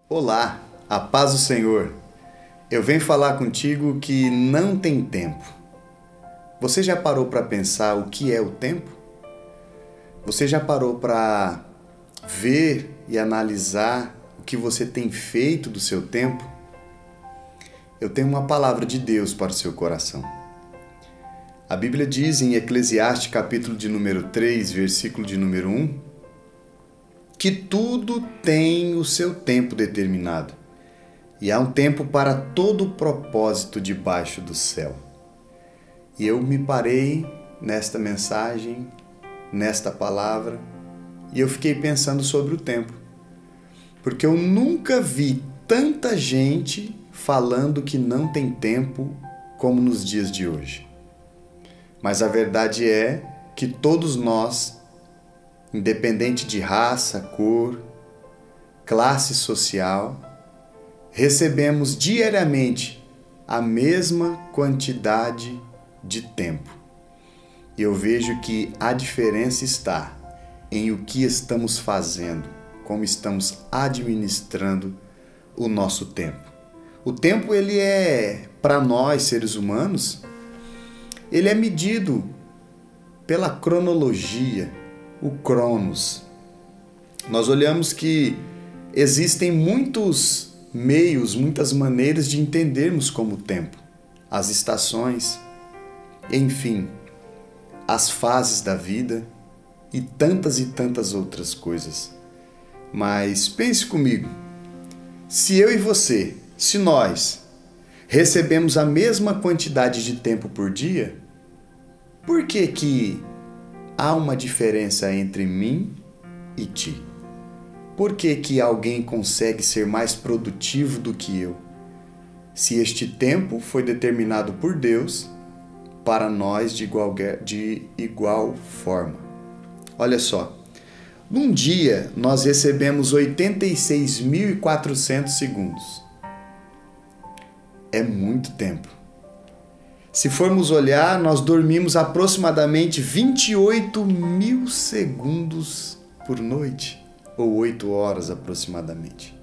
Olá, a paz do Senhor. Eu venho falar contigo que não tem tempo. Você já parou para pensar o que é o tempo? Você já parou para ver e analisar o que você tem feito do seu tempo? Eu tenho uma palavra de Deus para o seu coração. A Bíblia diz em Eclesiastes, capítulo de número 3, versículo de número 1, que tudo tem o seu tempo determinado, e há um tempo para todo o propósito debaixo do céu. E eu me parei nesta mensagem, nesta palavra, e eu fiquei pensando sobre o tempo, porque eu nunca vi tanta gente falando que não tem tempo como nos dias de hoje. Mas a verdade é que todos nós, independente de raça, cor, classe social, recebemos diariamente a mesma quantidade de tempo. E eu vejo que a diferença está em o que estamos fazendo, como estamos administrando o nosso tempo. O tempo, ele é, para nós, seres humanos, ele é medido pela cronologia, o Cronos. Nós olhamos que existem muitos meios, muitas maneiras de entendermos como o tempo, as estações, enfim, as fases da vida e tantas outras coisas. Mas pense comigo, se eu e você, se nós recebemos a mesma quantidade de tempo por dia, por que há uma diferença entre mim e ti? Por que alguém consegue ser mais produtivo do que eu? Se este tempo foi determinado por Deus para nós de igual forma. Olha só, num dia nós recebemos 86.400 segundos. É muito tempo. Se formos olhar, nós dormimos aproximadamente 28.000 segundos por noite, ou 8 horas aproximadamente.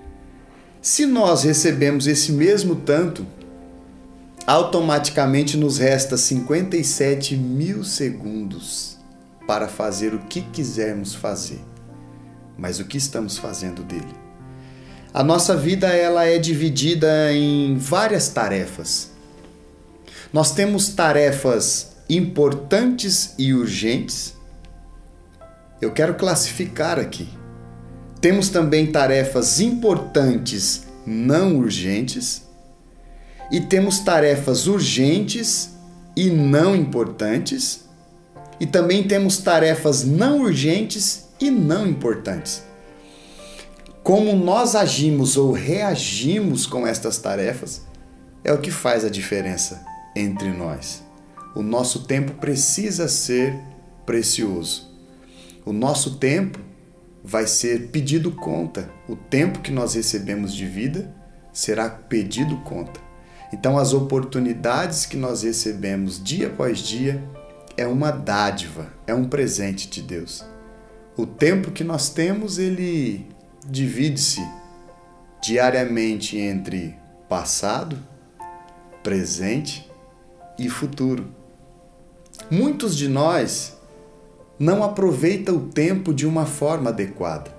Se nós recebemos esse mesmo tanto, automaticamente nos resta 57.000 segundos para fazer o que quisermos fazer. Mas o que estamos fazendo dele? A nossa vida, ela é dividida em várias tarefas. Nós temos tarefas importantes e urgentes. Eu quero classificar aqui. Temos também tarefas importantes não urgentes. E temos tarefas urgentes e não importantes. E também temos tarefas não urgentes e não importantes. Como nós agimos ou reagimos com estas tarefas é o que faz a diferença entre nós. O nosso tempo precisa ser precioso. O nosso tempo vai ser pedido conta. O tempo que nós recebemos de vida será pedido conta. Então, as oportunidades que nós recebemos dia após dia é uma dádiva, é um presente de Deus. O tempo que nós temos, ele divide-se diariamente entre passado, presente e futuro. Muitos de nós não aproveitam o tempo de uma forma adequada.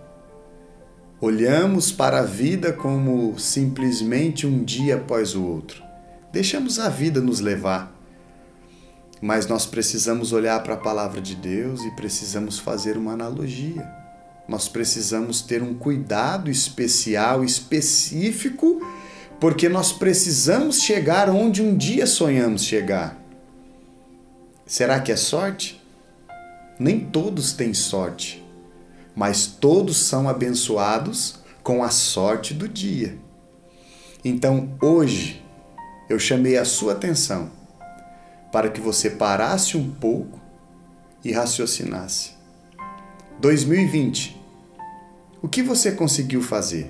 Olhamos para a vida como simplesmente um dia após o outro. Deixamos a vida nos levar. Mas nós precisamos olhar para a palavra de Deus e precisamos fazer uma analogia. Nós precisamos ter um cuidado especial, específico, porque nós precisamos chegar onde um dia sonhamos chegar. Será que é sorte? Nem todos têm sorte, mas todos são abençoados com a sorte do dia. Então, hoje, eu chamei a sua atenção para que você parasse um pouco e raciocinasse. 2020, o que você conseguiu fazer?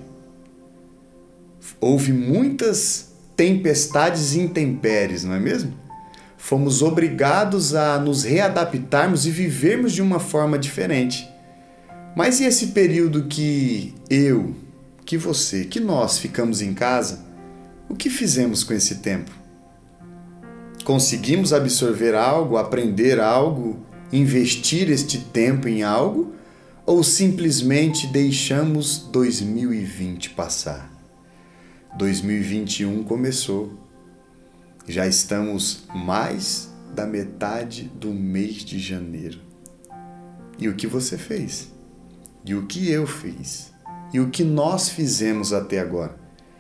Houve muitas tempestades e intempéries, não é mesmo? Fomos obrigados a nos readaptarmos e vivermos de uma forma diferente. Mas e esse período que eu, que nós ficamos em casa, o que fizemos com esse tempo? Conseguimos absorver algo, aprender algo, investir este tempo em algo? Ou simplesmente deixamos 2020 passar? 2021 começou. Já estamos mais da metade do mês de janeiro. E o que você fez? E o que eu fiz? E o que nós fizemos até agora?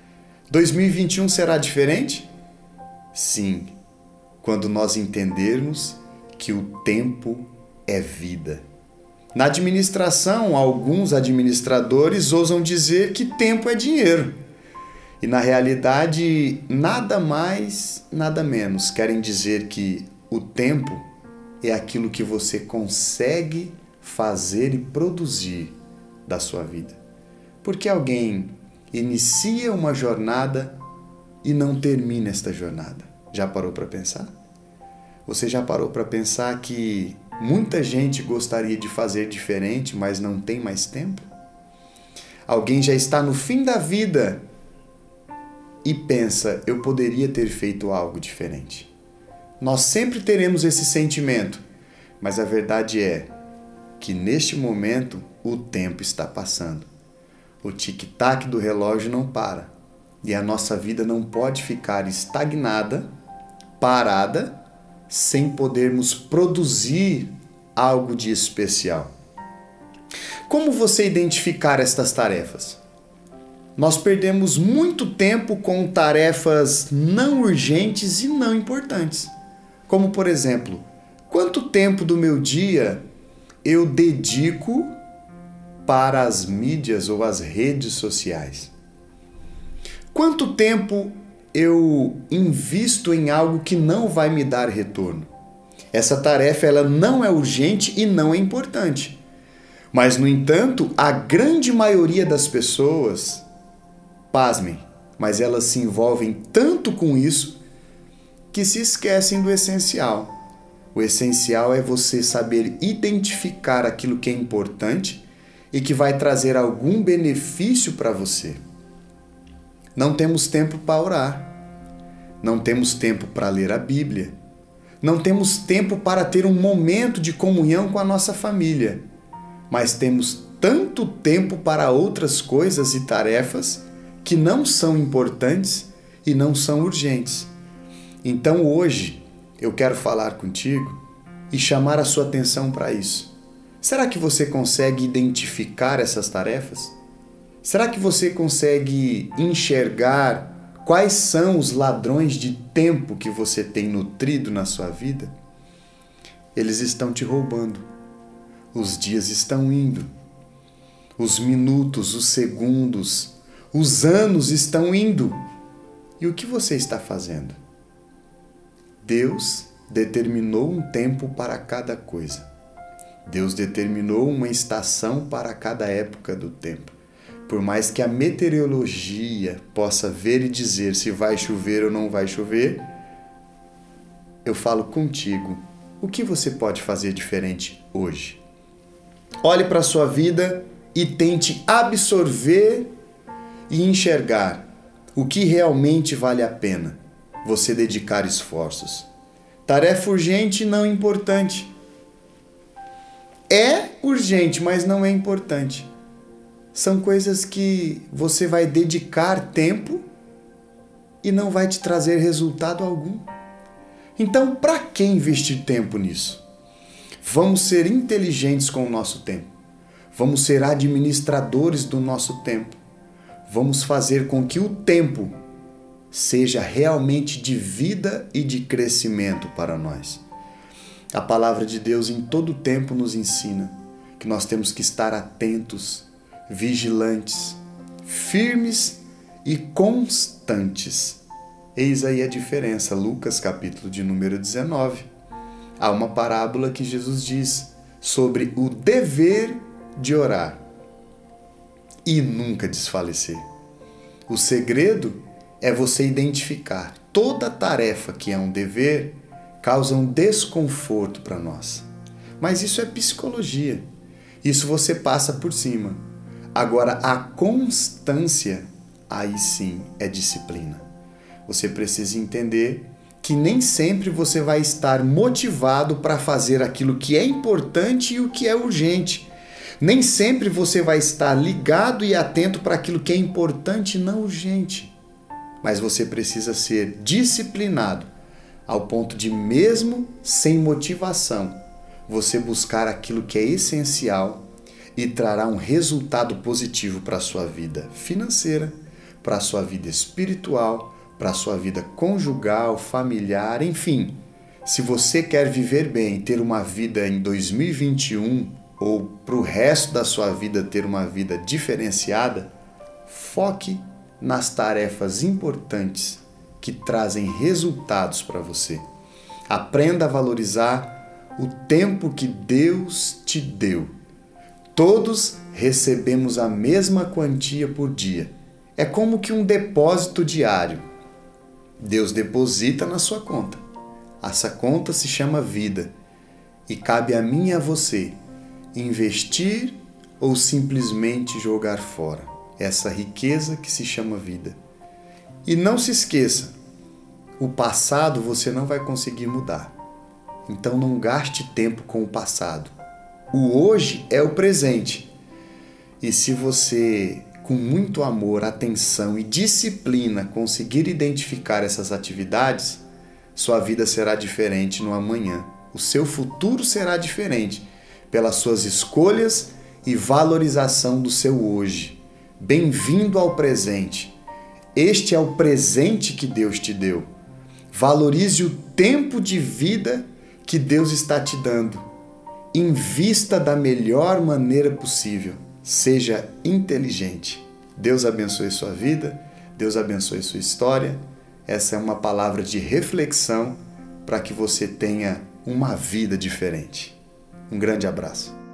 2021 será diferente? Sim, quando nós entendermos que o tempo é vida. Na administração, alguns administradores ousam dizer que tempo é dinheiro. E na realidade, nada mais, nada menos querem dizer que o tempo é aquilo que você consegue fazer e produzir da sua vida. Porque alguém inicia uma jornada e não termina esta jornada. Já parou para pensar? Você já parou para pensar que muita gente gostaria de fazer diferente, mas não tem mais tempo? Alguém já está no fim da vida e pensa, eu poderia ter feito algo diferente. Nós sempre teremos esse sentimento, mas a verdade é que neste momento o tempo está passando. O tic-tac do relógio não para e a nossa vida não pode ficar estagnada, parada, sem podermos produzir algo de especial. Como você identificar estas tarefas? Nós perdemos muito tempo com tarefas não urgentes e não importantes. Como, por exemplo, quanto tempo do meu dia eu dedico para as mídias ou as redes sociais? Quanto tempo eu invisto em algo que não vai me dar retorno? Essa tarefa ela não é urgente e não é importante. Mas, no entanto, a grande maioria das pessoas, pasmem, mas elas se envolvem tanto com isso que se esquecem do essencial. O essencial é você saber identificar aquilo que é importante e que vai trazer algum benefício para você. Não temos tempo para orar. Não temos tempo para ler a Bíblia. Não temos tempo para ter um momento de comunhão com a nossa família. Mas temos tanto tempo para outras coisas e tarefas que não são importantes e não são urgentes. Então hoje eu quero falar contigo e chamar a sua atenção para isso. Será que você consegue identificar essas tarefas? Será que você consegue enxergar quais são os ladrões de tempo que você tem nutrido na sua vida? Eles estão te roubando. Os dias estão indo. Os minutos, os segundos, os anos estão indo. E o que você está fazendo? Deus determinou um tempo para cada coisa. Deus determinou uma estação para cada época do tempo. Por mais que a meteorologia possa ver e dizer se vai chover ou não vai chover, eu falo contigo, o que você pode fazer diferente hoje? Olhe para a sua vida e tente absorver e enxergar o que realmente vale a pena você dedicar esforços. Tarefa urgente e não importante. É urgente, mas não é importante. São coisas que você vai dedicar tempo e não vai te trazer resultado algum. Então, para que investir tempo nisso? Vamos ser inteligentes com o nosso tempo. Vamos ser administradores do nosso tempo. Vamos fazer com que o tempo seja realmente de vida e de crescimento para nós. A palavra de Deus em todo tempo nos ensina que nós temos que estar atentos, vigilantes, firmes e constantes. Eis aí a diferença. Lucas, capítulo de número 19. Há uma parábola que Jesus diz sobre o dever de orar e nunca desfalecer. O segredo é você identificar toda tarefa que é um dever causa um desconforto para nós. Mas isso é psicologia. Isso você passa por cima. Agora, a constância, aí sim é disciplina. Você precisa entender que nem sempre você vai estar motivado para fazer aquilo que é importante e o que é urgente. Nem sempre você vai estar ligado e atento para aquilo que é importante e não urgente. Mas você precisa ser disciplinado ao ponto de, mesmo sem motivação, você buscar aquilo que é essencial e trará um resultado positivo para a sua vida financeira, para a sua vida espiritual, para a sua vida conjugal, familiar, enfim. Se você quer viver bem, ter uma vida em 2021 ou para o resto da sua vida ter uma vida diferenciada, foque nas tarefas importantes que trazem resultados para você. Aprenda a valorizar o tempo que Deus te deu. Todos recebemos a mesma quantia por dia. É como que um depósito diário. Deus deposita na sua conta. Essa conta se chama vida e cabe a mim e a você investir ou simplesmente jogar fora essa riqueza que se chama vida. E não se esqueça, o passado você não vai conseguir mudar. Então não gaste tempo com o passado. O hoje é o presente. E se você, com muito amor, atenção e disciplina, conseguir identificar essas atividades, sua vida será diferente no amanhã. O seu futuro será diferente pelas suas escolhas e valorização do seu hoje. Bem-vindo ao presente. Este é o presente que Deus te deu. Valorize o tempo de vida que Deus está te dando. Invista da melhor maneira possível. Seja inteligente. Deus abençoe sua vida. Deus abençoe sua história. Essa é uma palavra de reflexão para que você tenha uma vida diferente. Um grande abraço.